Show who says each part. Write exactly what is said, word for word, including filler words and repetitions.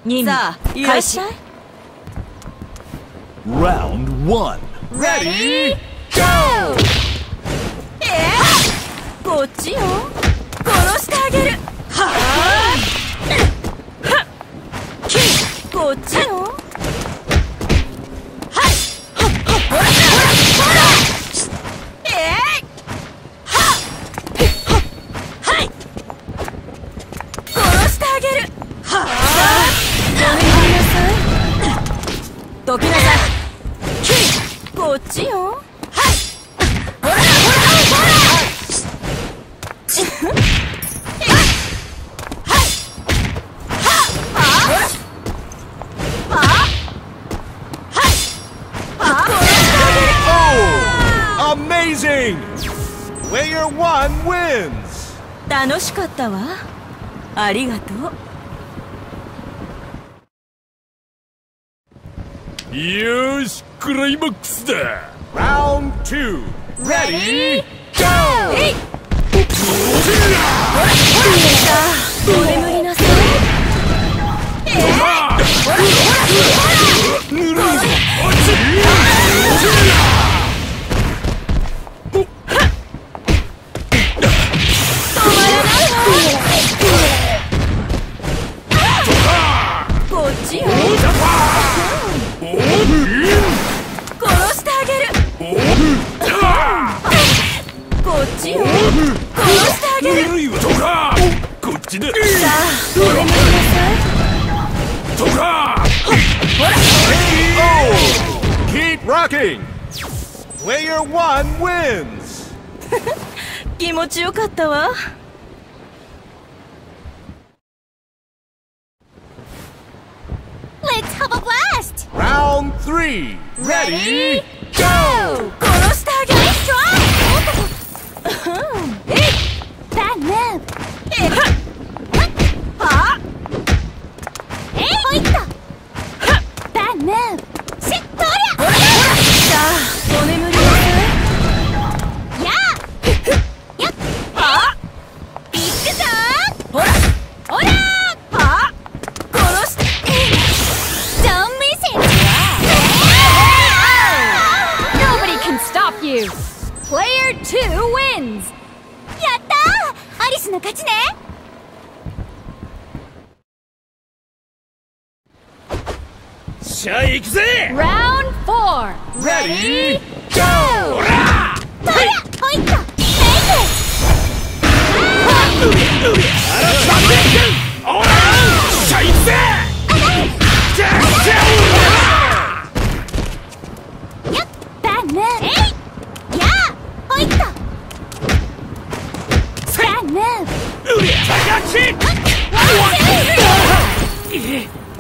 Speaker 1: 任務
Speaker 2: さあ
Speaker 1: 開始。
Speaker 3: Round one.
Speaker 2: Ready? Go! えー、こっちよ。殺してあげる。はあ。こっちよ。はい。ほらほらほら。えー、ははい。殺してあげる。はあ。ごめんなさい。どきなさい。こっちよ。はい。ほらほらほら。はい。はあ。はあ。はい。はあ。
Speaker 3: Oh! Amazing! Player one wins!
Speaker 2: 楽しかったわ。ありがとう。
Speaker 3: よし、クライマックスだ。Round two. Ready? Go!
Speaker 2: えい。お眠りなさい。えー、ほらほらほら。
Speaker 3: ぬるいぞ。
Speaker 2: こっちよ。殺してあげる。こっちよ。殺してあげる。
Speaker 3: ぬるいわ。こっちだ。
Speaker 2: さあ、お眠りなさい。
Speaker 3: とか。
Speaker 2: ほら。
Speaker 3: Oh! Keep rocking! Player one wins!
Speaker 2: 気持ちよかったわ。Let's have a blast!
Speaker 3: Round three. Ready?
Speaker 2: Go! 殺してあげる。えい。Bad move! えい。はあ。えい。ほいっと。Bad move! しっとりゃ。さあ、お眠りなさい。やあ。やっ。はあ。いくぞー。ほら。ほらー。はあ。殺して。Don't miss it!
Speaker 1: Nobody can stop you. Player two wins.
Speaker 2: やったー。アリスの勝ちね。
Speaker 3: しゃあ行くぜ。
Speaker 1: Round four.
Speaker 3: Ready?
Speaker 2: Go!
Speaker 3: ほら。
Speaker 2: とりゃ。ほいっと。
Speaker 3: おら。しゃあ行くぜ。じゃあじゃ
Speaker 2: やっ。Bad move! えい。やあ。ほいっと。Bad move!
Speaker 3: うりゃ。高木。